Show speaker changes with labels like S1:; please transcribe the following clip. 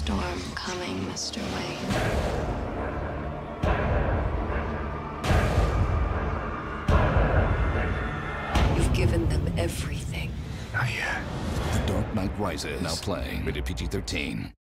S1: storm coming, Mr. Wayne. You've given them everything.
S2: Not yet.
S3: The Dark Knight Rises. Now playing. Rated PG-13.